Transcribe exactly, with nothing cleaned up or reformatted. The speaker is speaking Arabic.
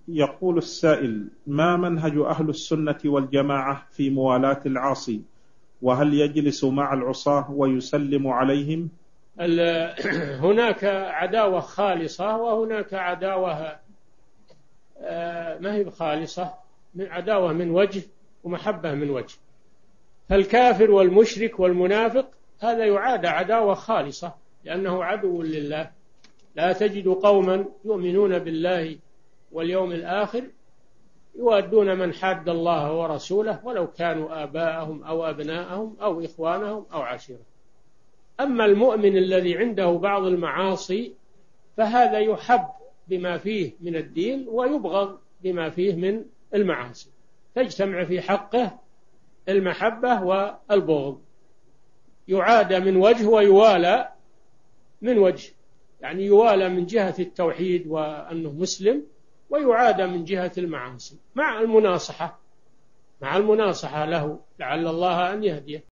يقول السائل: ما منهج أهل السنة والجماعة في موالاة العاصي؟ وهل يجلس مع العصاة ويسلم عليهم؟ هناك عداوة خالصة وهناك عداوة ما هي خالصة، من عداوة من وجه ومحبة من وجه. فالكافر والمشرك والمنافق هذا يعاد عداوة خالصة لأنه عدو لله. لا تجد قوما يؤمنون بالله واليوم الآخر يوادون من حاد الله ورسوله ولو كانوا آباءهم أو أبناءهم أو إخوانهم أو عشيرة. أما المؤمن الذي عنده بعض المعاصي فهذا يحب بما فيه من الدين ويبغض بما فيه من المعاصي، تجتمع في حقه المحبة والبغض، يعادى من وجه ويوالى من وجه، يعني يوالى من جهة التوحيد وأنه مسلم، ويعادى من جهة المعاصي، مع المناصحة مع المناصحة له لعل الله أن يهديه.